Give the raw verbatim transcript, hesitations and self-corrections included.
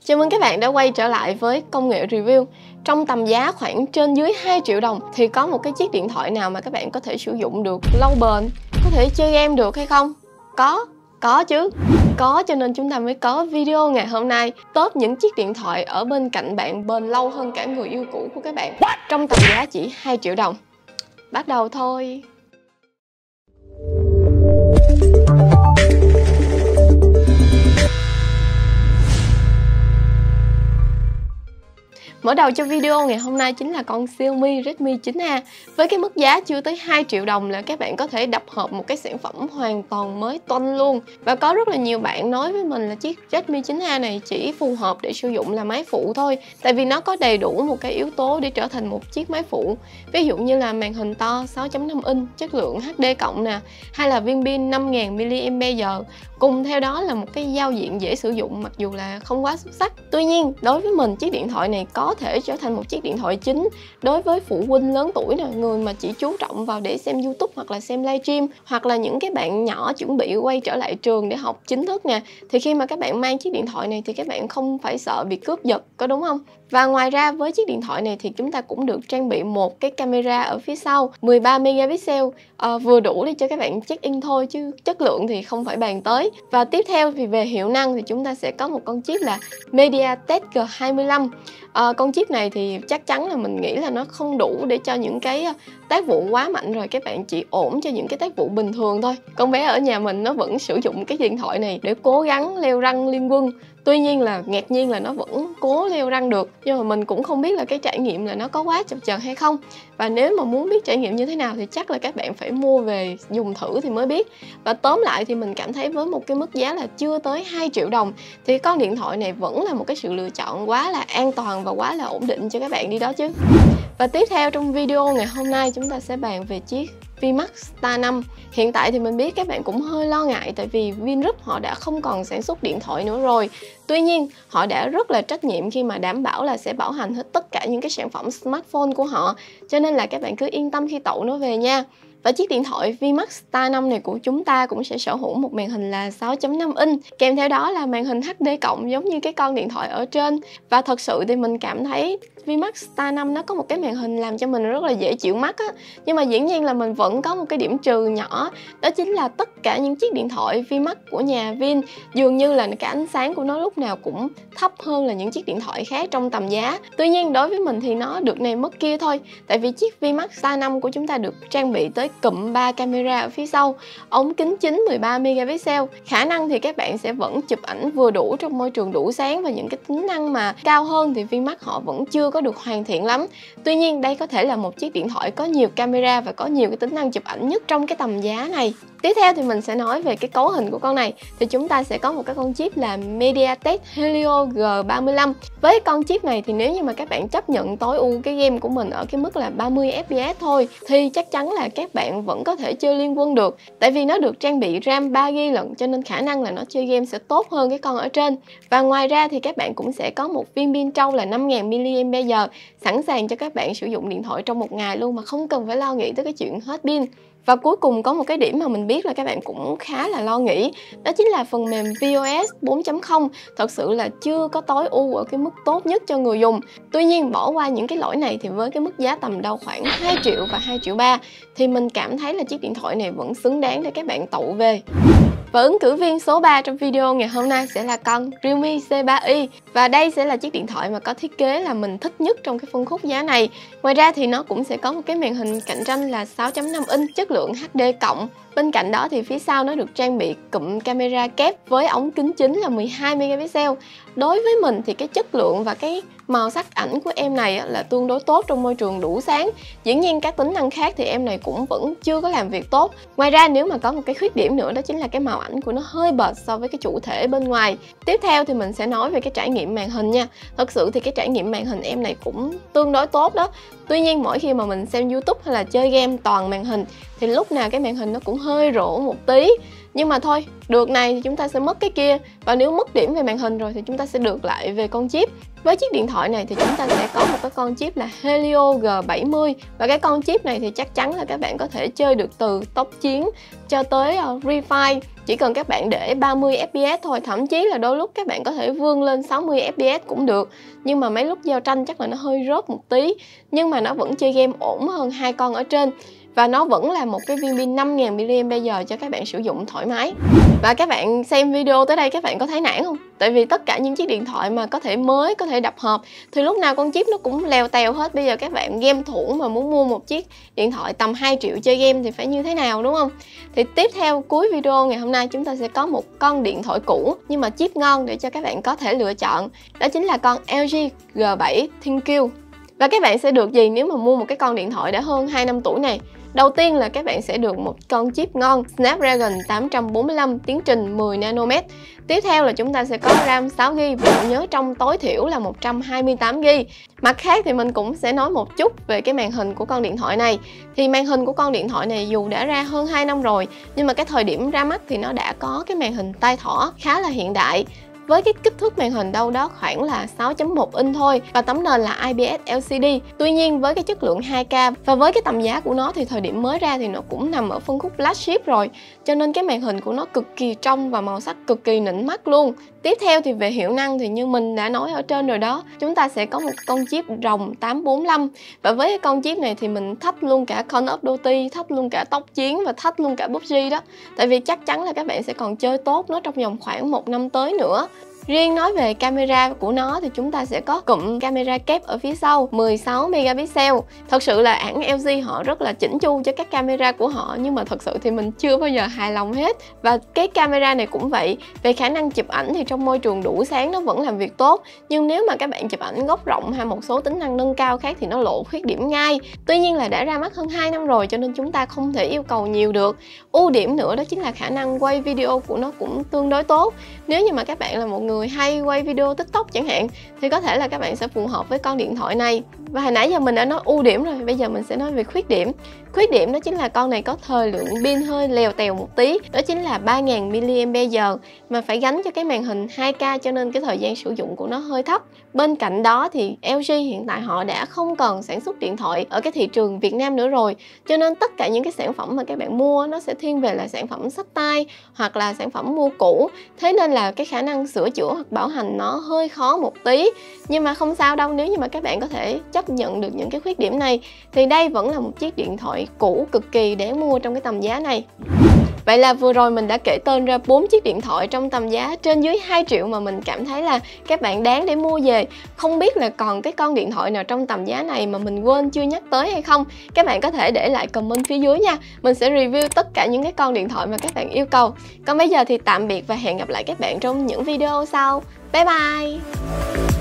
Chào mừng các bạn đã quay trở lại với Công nghệ Review. Trong tầm giá khoảng trên dưới hai triệu đồng thì có một cái chiếc điện thoại nào mà các bạn có thể sử dụng được lâu bền, có thể chơi game được hay không? Có, có chứ. Có, cho nên chúng ta mới có video ngày hôm nay top những chiếc điện thoại ở bên cạnh bạn bền lâu hơn cả người yêu cũ của các bạn trong tầm giá chỉ hai triệu đồng. Bắt đầu thôi. Mở đầu cho video ngày hôm nay chính là con Xiaomi Redmi chín A. Với cái mức giá chưa tới hai triệu đồng là các bạn có thể đập hộp một cái sản phẩm hoàn toàn mới toanh luôn. Và có rất là nhiều bạn nói với mình là chiếc Redmi chín A này chỉ phù hợp để sử dụng là máy phụ thôi. Tại vì nó có đầy đủ một cái yếu tố để trở thành một chiếc máy phụ. Ví dụ như là màn hình to sáu chấm năm inch, chất lượng hát đê cộng nè, hay là viên pin năm nghìn mi li am pe giờ. Cùng theo đó là một cái giao diện dễ sử dụng mặc dù là không quá xuất sắc. Tuy nhiên, đối với mình chiếc điện thoại này có thể trở thành một chiếc điện thoại chính đối với phụ huynh lớn tuổi nè, người mà chỉ chú trọng vào để xem YouTube hoặc là xem livestream, hoặc là những cái bạn nhỏ chuẩn bị quay trở lại trường để học chính thức nè. Thì khi mà các bạn mang chiếc điện thoại này thì các bạn không phải sợ bị cướp giật, có đúng không? Và ngoài ra với chiếc điện thoại này thì chúng ta cũng được trang bị một cái camera ở phía sau mười ba megapixel, à, vừa đủ để cho các bạn check in thôi chứ chất lượng thì không phải bàn tới. Và tiếp theo thì về hiệu năng thì chúng ta sẽ có một con chip là MediaTek G hai mươi lăm. À, con chip này thì chắc chắn là mình nghĩ là nó không đủ để cho những cái tác vụ quá mạnh rồi, các bạn chỉ ổn cho những cái tác vụ bình thường thôi. Con bé ở nhà mình nó vẫn sử dụng cái điện thoại này để cố gắng leo răng liên quân. Tuy nhiên là ngạc nhiên là nó vẫn cố leo răng được. Nhưng mà mình cũng không biết là cái trải nghiệm là nó có quá chập chờn hay không. Và nếu mà muốn biết trải nghiệm như thế nào thì chắc là các bạn phải mua về dùng thử thì mới biết. Và tóm lại thì mình cảm thấy với một cái mức giá là chưa tới hai triệu đồng thì con điện thoại này vẫn là một cái sự lựa chọn quá là an toàn và quá là ổn định cho các bạn đi đó chứ. Và tiếp theo trong video ngày hôm nay chúng ta sẽ bàn về chiếc VinMax Star năm. Hiện tại thì mình biết các bạn cũng hơi lo ngại tại vì Vingroup họ đã không còn sản xuất điện thoại nữa rồi. Tuy nhiên họ đã rất là trách nhiệm khi mà đảm bảo là sẽ bảo hành hết tất cả những cái sản phẩm smartphone của họ. Cho nên là các bạn cứ yên tâm khi tậu nó về nha. Và chiếc điện thoại VinMax Star năm này của chúng ta cũng sẽ sở hữu một màn hình là sáu chấm năm inch, kèm theo đó là màn hình hát đê cộng giống như cái con điện thoại ở trên. Và thật sự thì mình cảm thấy VinMax Star năm nó có một cái màn hình làm cho mình rất là dễ chịu mắt á. Nhưng mà dĩ nhiên là mình vẫn có một cái điểm trừ nhỏ, đó chính là tất cả những chiếc điện thoại VinMax của nhà Vin dường như là cái ánh sáng của nó lúc nào cũng thấp hơn là những chiếc điện thoại khác trong tầm giá. Tuy nhiên đối với mình thì nó được này mất kia thôi. Tại vì chiếc VinMax Star năm của chúng ta được trang bị tới cụm ba camera ở phía sau, ống kính chính mười ba megapixel. Khả năng thì các bạn sẽ vẫn chụp ảnh vừa đủ trong môi trường đủ sáng, và những cái tính năng mà cao hơn thì VinMax họ vẫn chưa có được hoàn thiện lắm. Tuy nhiên đây có thể là một chiếc điện thoại có nhiều camera và có nhiều cái tính năng chụp ảnh nhất trong cái tầm giá này. Tiếp theo thì mình sẽ nói về cái cấu hình của con này. Thì chúng ta sẽ có một cái con chip là MediaTek Helio G ba mươi lăm. Với con chip này thì nếu như mà các bạn chấp nhận tối ưu cái game của mình ở cái mức là ba mươi ép pê ét thôi thì chắc chắn là các bạn vẫn có thể chơi liên quân được. Tại vì nó được trang bị RAM ba gi ga bai lận, cho nên khả năng là nó chơi game sẽ tốt hơn cái con ở trên. Và ngoài ra thì các bạn cũng sẽ có một viên pin trâu là năm nghìn mi li am pe giờ, sẵn sàng cho các bạn sử dụng điện thoại trong một ngày luôn mà không cần phải lo nghĩ tới cái chuyện hết pin. Và cuối cùng có một cái điểm mà mình biết là các bạn cũng khá là lo nghĩ, đó chính là phần mềm vê o ét bốn chấm không thật sự là chưa có tối ưu ở cái mức tốt nhất cho người dùng. Tuy nhiên bỏ qua những cái lỗi này thì với cái mức giá tầm đâu khoảng hai triệu và hai triệu ba thì mình cảm thấy là chiếc điện thoại này vẫn xứng đáng để các bạn tậu về. Và ứng cử viên số ba trong video ngày hôm nay sẽ là con Realme C ba i. Và đây sẽ là chiếc điện thoại mà có thiết kế là mình thích nhất trong cái phân khúc giá này. Ngoài ra thì nó cũng sẽ có một cái màn hình cạnh tranh là sáu chấm năm inch, chất lượng hát đê cộng. Bên cạnh đó thì phía sau nó được trang bị cụm camera kép với ống kính chính là mười hai megapixel. Đối với mình thì cái chất lượng và cái màu sắc ảnh của em này là tương đối tốt trong môi trường đủ sáng. Dĩ nhiên các tính năng khác thì em này cũng vẫn chưa có làm việc tốt. Ngoài ra nếu mà có một cái khuyết điểm nữa đó chính là cái màu ảnh của nó hơi bệt so với cái chủ thể bên ngoài. Tiếp theo thì mình sẽ nói về cái trải nghiệm màn hình nha. Thật sự thì cái trải nghiệm màn hình em này cũng tương đối tốt đó. Tuy nhiên mỗi khi mà mình xem YouTube hay là chơi game toàn màn hình thì lúc nào cái màn hình nó cũng hơi rỗ một tí. Nhưng mà thôi, được này thì chúng ta sẽ mất cái kia. Và nếu mất điểm về màn hình rồi thì chúng ta sẽ được lại về con chip. Với chiếc điện thoại này thì chúng ta sẽ có một cái con chip là Helio G bảy mươi. Và cái con chip này thì chắc chắn là các bạn có thể chơi được từ tốc chiến cho tới uh, Refine, Chỉ cần các bạn để ba mươi ép pê ét thôi, thậm chí là đôi lúc các bạn có thể vươn lên sáu mươi ép pê ét cũng được. Nhưng mà mấy lúc giao tranh chắc là nó hơi rớt một tí, nhưng mà nó vẫn chơi game ổn hơn hai con ở trên. Và nó vẫn là một cái viên pin năm nghìn mi-li-am-pe-giờ cho các bạn sử dụng thoải mái. Và các bạn xem video tới đây các bạn có thấy nản không? Tại vì tất cả những chiếc điện thoại mà có thể mới, có thể đập hộp thì lúc nào con chip nó cũng leo tèo hết. Bây giờ các bạn game thủ mà muốn mua một chiếc điện thoại tầm hai triệu chơi game thì phải như thế nào, đúng không? Thì tiếp theo cuối video ngày hôm nay chúng ta sẽ có một con điện thoại cũ nhưng mà chip ngon để cho các bạn có thể lựa chọn. Đó chính là con lờ giê G bảy ThinQ. Và các bạn sẽ được gì nếu mà mua một cái con điện thoại đã hơn hai năm tuổi này? Đầu tiên là các bạn sẽ được một con chip ngon Snapdragon tám trăm bốn mươi lăm tiến trình mười nanomet. Tiếp theo là chúng ta sẽ có RAM sáu gi-ga-bai và bộ nhớ trong tối thiểu là một trăm hai mươi tám gi-ga-bai. Mặt khác thì mình cũng sẽ nói một chút về cái màn hình của con điện thoại này. Thì màn hình của con điện thoại này dù đã ra hơn hai năm rồi, nhưng mà cái thời điểm ra mắt thì nó đã có cái màn hình tai thỏ khá là hiện đại. Với cái kích thước màn hình đâu đó khoảng là sáu chấm một inch thôi và tấm nền là i pê ét lờ xê đê. Tuy nhiên với cái chất lượng hai K và với cái tầm giá của nó thì thời điểm mới ra thì nó cũng nằm ở phân khúc flagship rồi, cho nên cái màn hình của nó cực kỳ trong và màu sắc cực kỳ nịnh mắt luôn. Tiếp theo thì về hiệu năng thì như mình đã nói ở trên rồi đó, chúng ta sẽ có một con chip rồng tám bốn lăm và với cái con chip này thì mình thách luôn cả Call of Duty, thách luôn cả tốc chiến và thách luôn cả pê u bê giê đó. Tại vì chắc chắn là các bạn sẽ còn chơi tốt nó trong vòng khoảng một năm tới nữa. Riêng nói về camera của nó thì chúng ta sẽ có cụm camera kép ở phía sau mười sáu megapixel. Thật sự là hãng lờ giê họ rất là chỉnh chu cho các camera của họ, nhưng mà thật sự thì mình chưa bao giờ hài lòng hết. Và cái camera này cũng vậy, về khả năng chụp ảnh thì trong môi trường đủ sáng nó vẫn làm việc tốt, nhưng nếu mà các bạn chụp ảnh góc rộng hay một số tính năng nâng cao khác thì nó lộ khuyết điểm ngay. Tuy nhiên là đã ra mắt hơn hai năm rồi cho nên chúng ta không thể yêu cầu nhiều được. Ưu điểm nữa đó chính là khả năng quay video của nó cũng tương đối tốt. Nếu như mà các bạn là một người người hay quay video TikTok chẳng hạn thì có thể là các bạn sẽ phù hợp với con điện thoại này. Và hồi nãy giờ mình đã nói ưu điểm rồi, bây giờ mình sẽ nói về khuyết điểm. Khuyết điểm đó chính là con này có thời lượng pin hơi lèo tèo một tí, đó chính là ba nghìn mi-li-am-pe-giờ mà phải gắn cho cái màn hình hai K cho nên cái thời gian sử dụng của nó hơi thấp. Bên cạnh đó thì lờ giê hiện tại họ đã không còn sản xuất điện thoại ở cái thị trường Việt Nam nữa rồi, cho nên tất cả những cái sản phẩm mà các bạn mua nó sẽ thiên về là sản phẩm xách tay hoặc là sản phẩm mua cũ, thế nên là cái khả năng sửa chữa hoặc bảo hành nó hơi khó một tí. Nhưng mà không sao đâu, nếu như mà các bạn có thể chấp nhận được những cái khuyết điểm này thì đây vẫn là một chiếc điện thoại cũ cực kỳ đáng mua trong cái tầm giá này. Vậy là vừa rồi mình đã kể tên ra bốn chiếc điện thoại trong tầm giá trên dưới hai triệu mà mình cảm thấy là các bạn đáng để mua về. Không biết là còn cái con điện thoại nào trong tầm giá này mà mình quên chưa nhắc tới hay không? Các bạn có thể để lại comment phía dưới nha. Mình sẽ review tất cả những cái con điện thoại mà các bạn yêu cầu. Còn bây giờ thì tạm biệt và hẹn gặp lại các bạn trong những video sau. Bye bye!